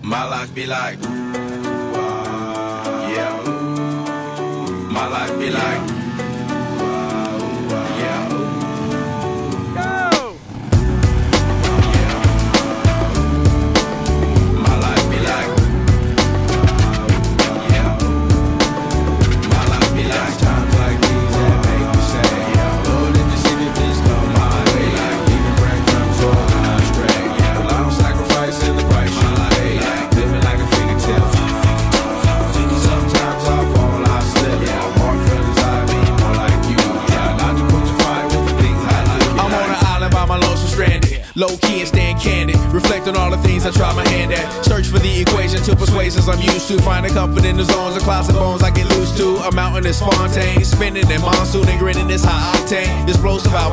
My life be like, yeah. My life be like, yeah. Go. Yeah. My life be like, yeah. My life be like times like these that make me say, yeah. Lord, if you see me, please come my way. Like even breadcrumbs all I'm straight, yeah. Well, I don't sacrifice in the price you pay. Like living like a figure tale. Sometimes I fall, I slip. Yeah, more feelings I be more like you. Yeah, not to put your fire with the things I do. I'm on an island by my lonesome stranded. Low key and staying candid. Reflect on all the things I try my hand at. Search for the equation to persuasions I'm used to. Finding comfort in the zones of clouds and bones I get loose to. A mountain is Fontaine. Spinning in monsoon and grinning is high octane. Explosive out